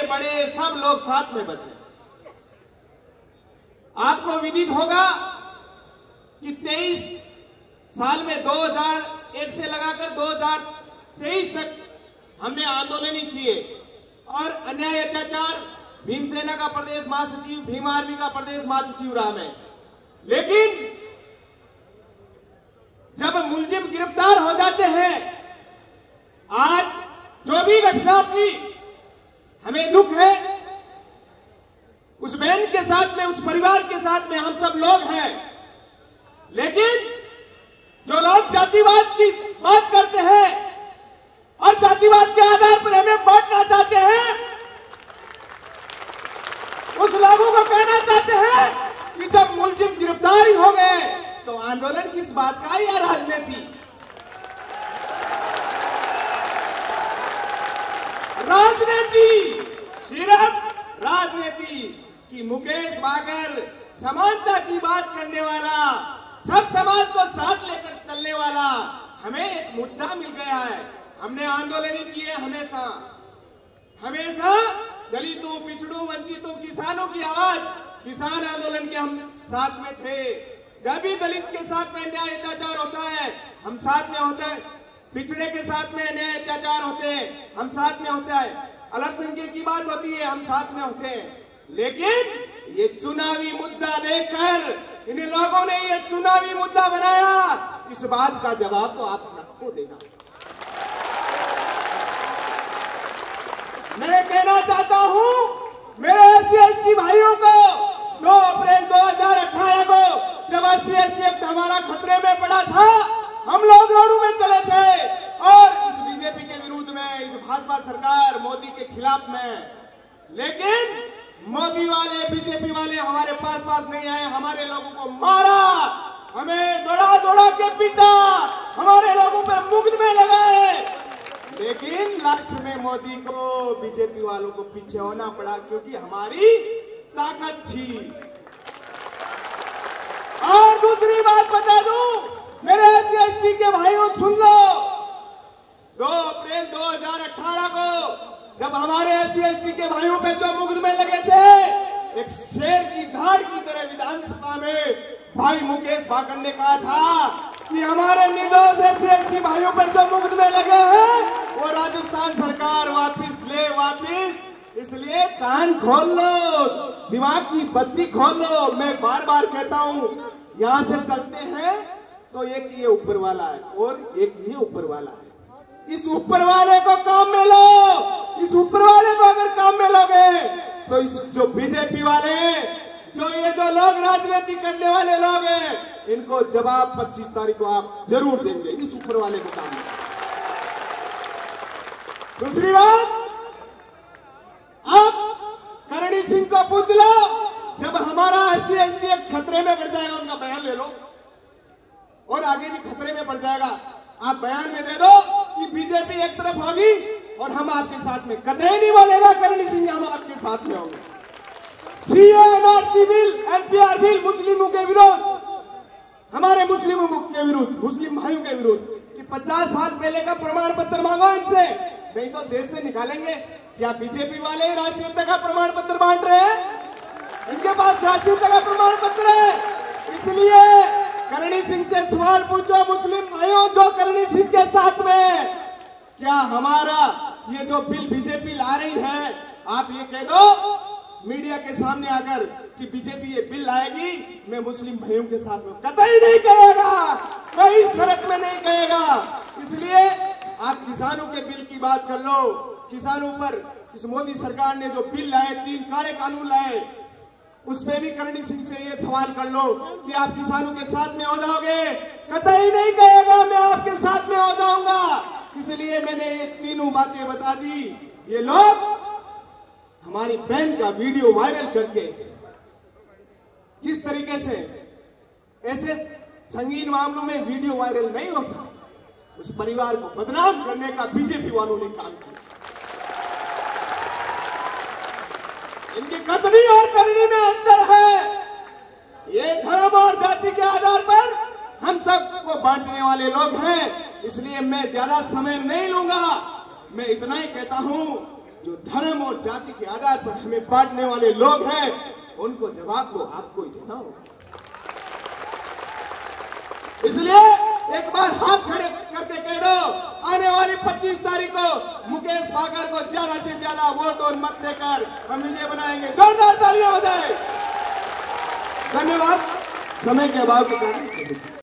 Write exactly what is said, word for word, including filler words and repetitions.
बड़े सब लोग साथ में बसे। आपको विदित होगा कि तेईस साल में दो हज़ार एक से लगाकर दो हज़ार तेईस तक हमने आंदोलन किए और अन्याय अत्याचार भीमसेना का प्रदेश महासचिव, भीम आर्मी का प्रदेश महासचिव रहा मैं। लेकिन जब मुलजिम गिरफ्तार हो जाते हैं, आज जो भी घटना की हमें दुख है, उस बहन के साथ में, उस परिवार के साथ में हम सब लोग हैं। लेकिन जो लोग जातिवाद की बात करते हैं और जातिवाद के आधार पर हमें बांटना चाहते हैं, उस लोगों को कहना चाहते हैं कि जब मुलजिम गिरफ्तारी हो गए तो आंदोलन किस बात का या राजनीति? राजनीति, सिर्फ राजनीति कि मुकेश बागर समानता की बात करने वाला, सब समाज को साथ लेकर चलने वाला, हमें एक मुद्दा मिल गया है। हमने आंदोलन किए हमेशा हमेशा दलितों, पिछड़ों, वंचितों, किसानों की आवाज, किसान आंदोलन के हम साथ में थे। जब भी दलित के साथ में अन्याय अत्याचार होता है हम साथ में होते हैं, पिछड़े के साथ में अन्याय अत्याचार होते हैं हम साथ में होता है, अल्पसंख्यक की बात होती है हम साथ में होते हैं। लेकिन ये चुनावी मुद्दा देखकर इन लोगों ने ये चुनावी मुद्दा बनाया, इस बात का जवाब तो आप सबको देना। मैं कहना चाहता हूं मेरे एससी एसटी भाइयों को, दो अप्रैल दो हज़ार अठारह को जब एससी एसटी एक्ट हमारा खतरे में पड़ा था, हम लोग रोडों में चले थे और इस बीजेपी के विरुद्ध में, इस भाजपा सरकार मोदी के खिलाफ में। लेकिन मोदी वाले, बीजेपी वाले हमारे पास पास नहीं आए, हमारे लोगों को मारा, हमें दौड़ा दौड़ा के पीटा, हमारे लोगों पर मुकदमे लगाए। लेकिन लास्ट में मोदी को, बीजेपी वालों को पीछे होना पड़ा क्योंकि हमारी ताकत थी। और दूसरी बात बता दूं मेरे एससी एसटी के भाइयों, सुन लो, दो अप्रैल दो हज़ार अठारह को जब हमारे एससी एसटी के भाइयों पे जो मुकदमे लगे थे, एक शेर की धाड़ की तरह विधानसभा में भाई मुकेश बागर ने कहा था कि हमारे निर्दोष एससी एसटी भाइयों पर जो मुकदमे लगे हैं वो राजस्थान सरकार वापिस ले, वापिस। इसलिए कान खोल लो, दिमाग की बत्ती खोल लो। मैं बार बार कहता हूं, यहां से चलते हैं तो एक ये ऊपर वाला है और एक ये ऊपर वाला है। इस ऊपर वाले को काम में लो, इस ऊपर वाले को अगर काम में लोगे तो इस जो बीजेपी वाले, जो ये जो लोग राजनीति करने वाले लोग हैं, इनको जवाब पच्चीस तारीख को आप जरूर देंगे, इस ऊपर वाले को काम में। दूसरी बात, आप करणी सिंह को पूछ लो, जब हमारा एससी एसटी खतरे में पड़ जाएगा, उनका बयान ले लो, और आगे भी खतरे में पड़ जाएगा, आप बयान में दे दो कि बीजेपी एक तरफ होगी और हम आपके साथ में। कतई नहीं बोलेगा करणी सिंह हम आपके साथ में होंगे। सीएनआरसी बिल, एनपीआर बिल मुस्लिमों के विरोध, हमारे मुस्लिमों के विरुद्ध, मुस्लिम भाइयों के विरुद्ध कि पचास साल पहले का प्रमाण पत्र मांगो इनसे, नहीं तो देश से निकालेंगे। क्या बीजेपी वाले राष्ट्रीयता का प्रमाण पत्र बांट रहे हैं? इनके पास राष्ट्रीयता का प्रमाण पत्र है। इसलिए करणी सिंह से सवाल पूछो मुस्लिम भाइयों, जो करणी सिंह के साथ में, क्या हमारा ये जो बिल बीजेपी ला रही है, आप ये कह दो मीडिया के सामने आकर कि बीजेपी ये बिल लाएगी, मैं मुस्लिम भाइयों के साथ में। कतई नहीं कहेगा, कोई शर्त में नहीं कहेगा। इसलिए आप किसानों के बिल की बात कर लो, किसानों पर इस मोदी सरकार ने जो बिल लाए, तीन काले कानून लाए, उस पे भी करणी सिंह से ये सवाल कर लो कि आप किसानों के साथ में हो जाओगे। कतई नहीं कहेगा मैं आपके साथ में हो जाऊंगा। इसलिए मैंने ये तीनों बातें बता दी। ये लोग हमारी बहन का वीडियो वायरल करके किस तरीके से, ऐसे संगीन मामलों में वीडियो वायरल नहीं होता, उस परिवार को बदनाम करने का बीजेपी वालों ने काम किया। इनकी कतनी और करनी में अंतर है। ये धर्म और जाति के आधार पर हम सबको बांटने वाले लोग हैं। इसलिए मैं ज्यादा समय नहीं लूंगा। मैं इतना ही कहता हूं, जो धर्म और जाति के आधार पर हमें बांटने वाले लोग हैं, उनको जवाब तो आपको ही देना होगा। इसलिए एक बार हाथ खड़े करके कह दो, आने वाली पच्चीस तारीख को मुकेश भागर को ज्यादा से ज्यादा वोट और मत देकर हम विजय बनाएंगे। जोरदार तालियां बजाएं। धन्यवाद। समय के अभाव के कारण